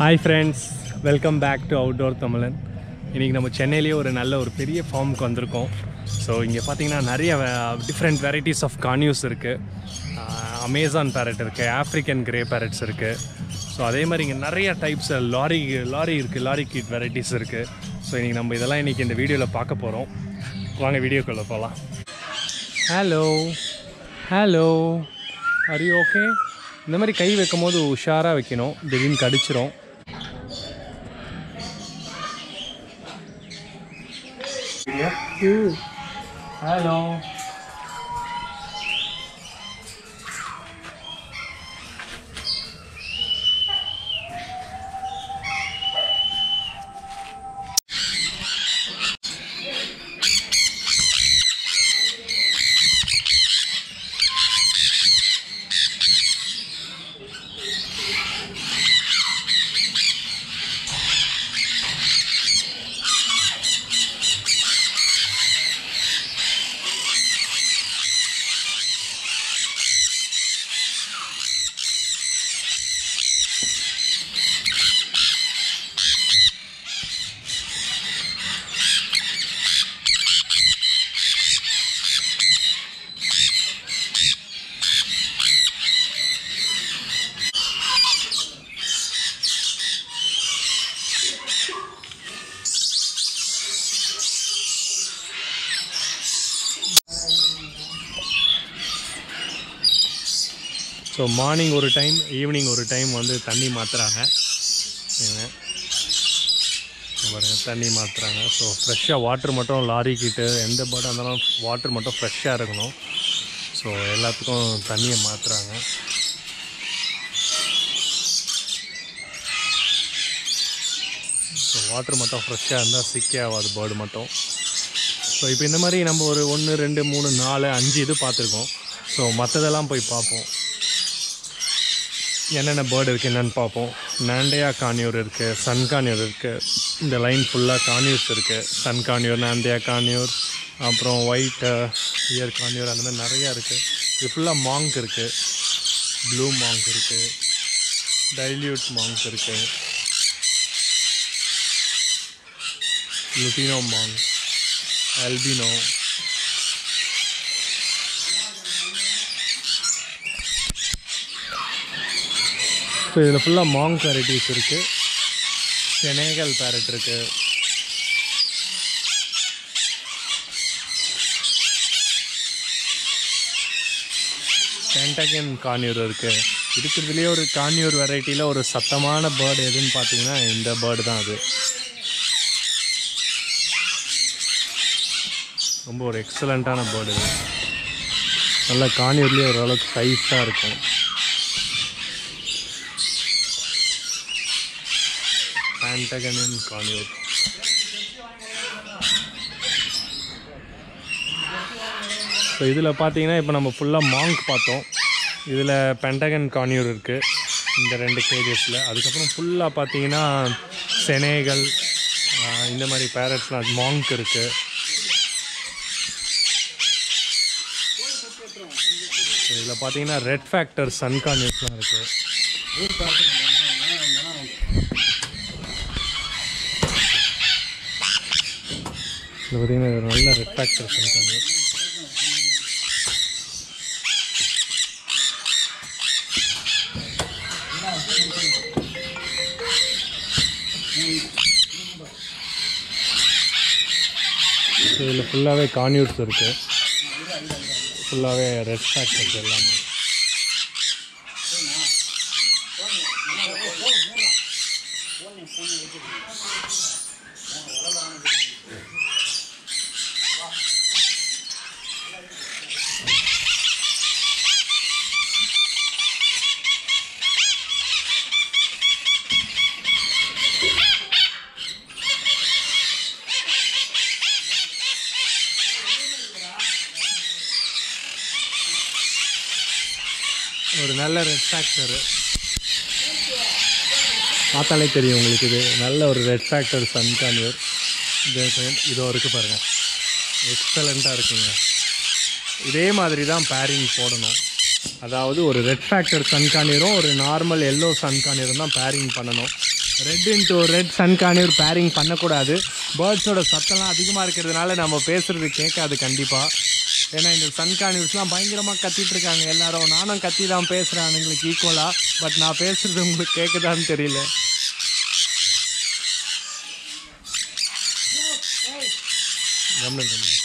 Hi friends, welcome back to Outdoor Tamilan. இன்றைக்கி நம்ம சென்னையிலேயே ஒரு நல்ல ஒரு பெரிய ஃபார்முக்கு வந்திருக்கோம். ஸோ இங்கே பார்த்தீங்கன்னா நிறைய டிஃப்ரெண்ட் வெரைட்டிஸ் ஆஃப் கான்யூஸ் இருக்குது. அமேசான் பேரட் இருக்குது, ஆஃப்ரிக்கன் கிரே பேரட்ஸ் இருக்குது. ஸோ அதே மாதிரி இங்கே நிறைய டைப்ஸ் லாரி இருக்குது, லாரி கிட் வெரைட்டிஸ் இருக்குது. ஸோ இன்றைக்கி நம்ம இதெல்லாம் இன்றைக்கி இந்த வீடியோவில் பார்க்க போகிறோம். வாங்க வீடியோக்குள்ளே போகலாம். Hello are you okay? இந்த மாதிரி கை வைக்கும் போது உஷாராக வைக்கணும், திடீர்னு கடிச்சிரும். Hello. ஸோ மார்னிங் ஒரு டைம், ஈவினிங் ஒரு டைம் வந்து தண்ணி மாற்றுறாங்க. பாருங்கள், தண்ணி மாற்றுறாங்க. ஸோ ஃப்ரெஷ்ஷாக வாட்டர் மட்டும் லாரிக்கிட்டு எந்த பேர்டாக இருந்தாலும் வாட்டர் மட்டும் ஃப்ரெஷ்ஷாக இருக்கணும். ஸோ எல்லாத்துக்கும் தண்ணியை மாற்றுறாங்க. ஸோ வாட்டர் மட்டும் ஃப்ரெஷ்ஷாக இருந்தால் சிக்கே ஆகாது பேர்டு மட்டும். ஸோ இப்போ இந்த மாதிரி நம்ம ஒரு 1, 2, 3, 4, 5 இது பார்த்துருக்கோம். ஸோ மற்றதெல்லாம் போய் பார்ப்போம், என்னென்ன பேர்டு இருக்குது என்னென்னு பார்ப்போம். நாண்டையா கான்யூர் இருக்குது, சன் கான்யூர் இருக்குது. இந்த லைன் ஃபுல்லாக கான்யூர்ஸ் இருக்குது. சன் கான்யூர், நாண்டையா கான்யூர், அப்புறம் ஒயிட் இயர் கான்யூர், அந்த மாதிரி நிறையா இருக்குது. இது ஃபுல்லாக மாங்க் இருக்குது, ப்ளூ மாங்க் இருக்குது, டைல்யூட் மாங்க் இருக்குது, லுட்டினோ மாங்க், ஆல்பினோ. ஸோ இதில் ஃபுல்லாக மாங்க் வெரைட்டிஸ் இருக்குது. செனேகல் பேரட் இருக்குது, பென்டகன் கான்யூர் இருக்குது. இருக்கிறதுலேயே ஒரு கான்யூர் வெரைட்டியில் ஒரு சத்தமான பேர்டு எதுன்னு பார்த்தீங்கன்னா இந்த பேர்டு தான். அது ரொம்ப ஒரு எக்ஸலண்ட்டான பேர்டு. நல்லா கான்யூர்லேயே ஓரளவுக்கு சைஸாக இருக்கும். Pentagon conure. ஸோ இதில் பார்த்தீங்கன்னா இப்போ நம்ம ஃபுல்லாக மாங்க் பார்த்தோம். இதில் பென்டகன் கான்யூர் இருக்குது இந்த 2 கேஜஸில். அதுக்கப்புறம் ஃபுல்லாக பார்த்தீங்கன்னா செனேகல், இந்த மாதிரி பேரட்ஸ்லாம் மாங்க் இருக்குது. இதில் பார்த்தீங்கன்னா ரெட் ஃபேக்டர் சன் கான்யூர்ஸ்லாம் இருக்குது. இதில் பார்த்தீங்கன்னா ஒரு நல்ல ரெட் ஃபேக்டர் சன் கான்யூர். இதில் ஃபுல்லாகவே கான்யூர்ஸ் இருக்குது, ஃபுல்லாகவே ரெட் ஃபேக்டர்ஸ் எல்லாமே. ஒரு நல்ல ரெட் ஃபேக்டரு பார்த்தாலே தெரியும் உங்களுக்கு. இது நல்ல ஒரு ரெட் ஃபேக்டர் சன் கான்யூர். இதோ இருக்குது பாருங்கள், எக்ஸலண்ட்டாக இருக்குங்க. இதே மாதிரி தான் பேரிங் போடணும். அதாவது ஒரு ரெட் ஃபேக்டர் சன்கானியரும் ஒரு நார்மல் எல்லோ சன்கானியரும் தான் பேரிங் பண்ணணும். Red into red sun conure pairing பண்ணக்கூடாது. பேர்ட்ஸோட சத்தம்லாம் அதிகமாக இருக்கிறதுனால நம்ம பேசுகிறது கேட்காது கண்டிப்பாக. ஏன்னா இந்த சன் கான்யூர்ஸ்லாம் பயங்கரமாக கத்திட்டு இருக்காங்க எல்லாரும். நானும் கத்தி தான் பேசுகிறேன் அதுங்களுக்கு ஈக்குவலாக. பட் நான் பேசுகிறது உங்களுக்கு கேட்குதான்னு தெரியல. கம்முன்னு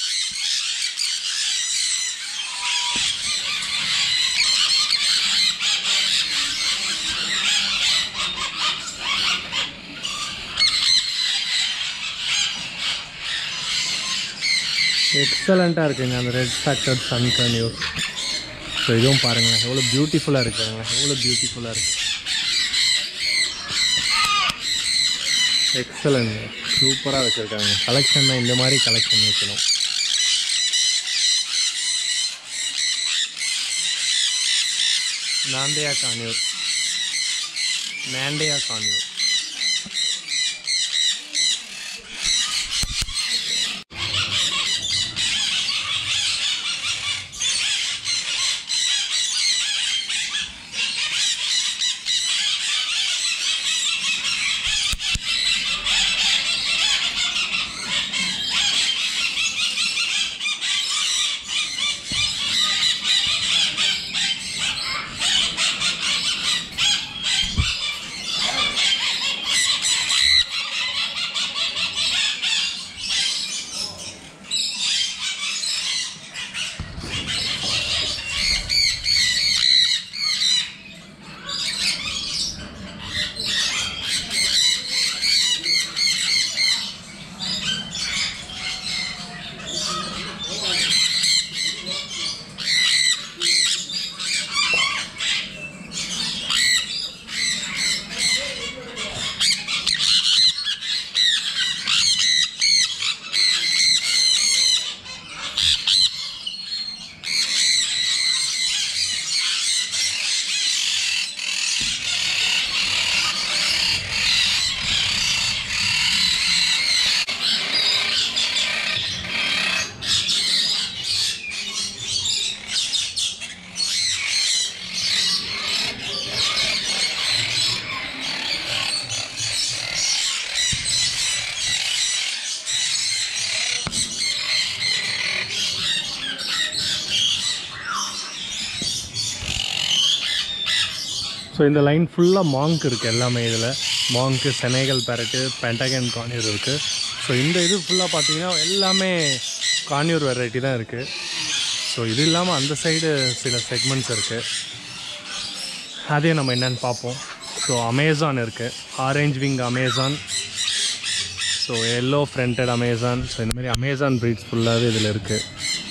எக்ஸலண்ட்டாக இருக்குங்க அந்த red factor sun conure. So இதுவும் பாருங்களேன் எவ்வளோ பியூட்டிஃபுல்லாக இருக்குங்க, எவ்வளோ பியூட்டிஃபுல்லாக இருக்குது. எக்ஸலண்ட், சூப்பராக வச்சுருக்காங்க. கலெக்ஷன்னா இந்த மாதிரி கலெக்ஷன் வைக்கணும். Nanday conure, nanday conure. So இந்த லைன் ஃபுல்லாக மாங்க் இருக்குது எல்லாமே. இதில் monk, Senegal parrot, pentagon conure இருக்குது. ஸோ இந்த இது ஃபுல்லாக பார்த்தீங்கன்னா எல்லாமே கான்யூர் வெரைட்டி தான் இருக்குது. ஸோ இது இல்லாமல் அந்த சைடு சில செக்மெண்ட்ஸ் இருக்குது, அதையும் நம்ம என்னென்னு பார்ப்போம். ஸோ அமேசான் இருக்குது, orange wing Amazon, so yellow fronted Amazon. So இந்தமாதிரி அமேசான் ப்ரீட்ஸ் ஃபுல்லாகவே இதில் இருக்குது.